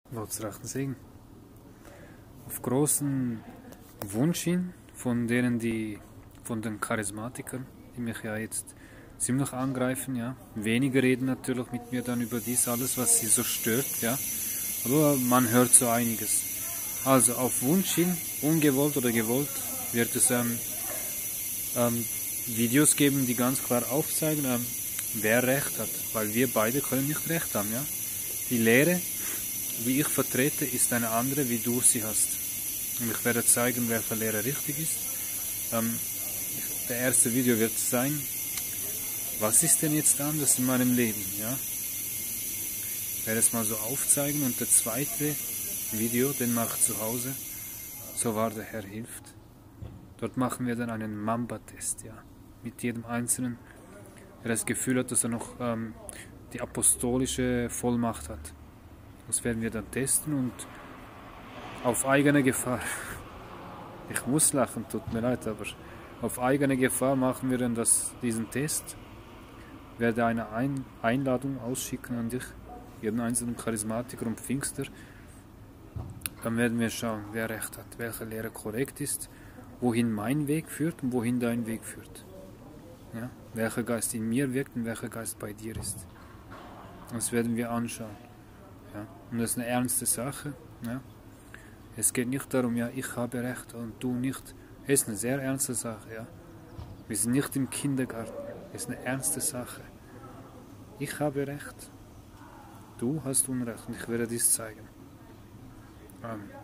Gottes rechten Segen. Auf großen Wunsch hin von den Charismatikern, die mich ja jetzt ziemlich angreifen, ja. Wenige reden natürlich mit mir dann über dies alles, was sie so stört, ja. Aber man hört so einiges. Also auf Wunsch hin, ungewollt oder gewollt, wird es Videos geben, die ganz klar aufzeigen, wer Recht hat. Weil wir beide können nicht Recht haben, ja. Die Lehre, wie ich vertrete, ist eine andere, wie du sie hast. Und ich werde zeigen, welche Lehre richtig ist. Der erste Video wird sein, was ist denn jetzt anders in meinem Leben, ja? Ich werde es mal so aufzeigen und der zweite Video, den mache ich zu Hause, so wahr der Herr hilft. Dort machen wir dann einen Mamba-Test, ja. Mit jedem Einzelnen, der das Gefühl hat, dass er noch die apostolische Vollmacht hat. Das werden wir dann testen und auf eigene Gefahr. Ich muss lachen, tut mir leid, aber auf eigene Gefahr machen wir dann diesen Test. Ich werde eine Einladung ausschicken an dich, jeden einzelnen Charismatiker und Pfingster. Dann werden wir schauen, wer Recht hat, welche Lehre korrekt ist, wohin mein Weg führt und wohin dein Weg führt. Ja? Welcher Geist in mir wirkt und welcher Geist bei dir ist. Das werden wir anschauen. Ja? Und das ist eine ernste Sache. Ja? Es geht nicht darum, ja, ich habe Recht und du nicht. Es ist eine sehr ernste Sache. Ja? Wir sind nicht im Kindergarten. Es ist eine ernste Sache. Ich habe Recht. Du hast Unrecht und ich werde dies zeigen. Amen.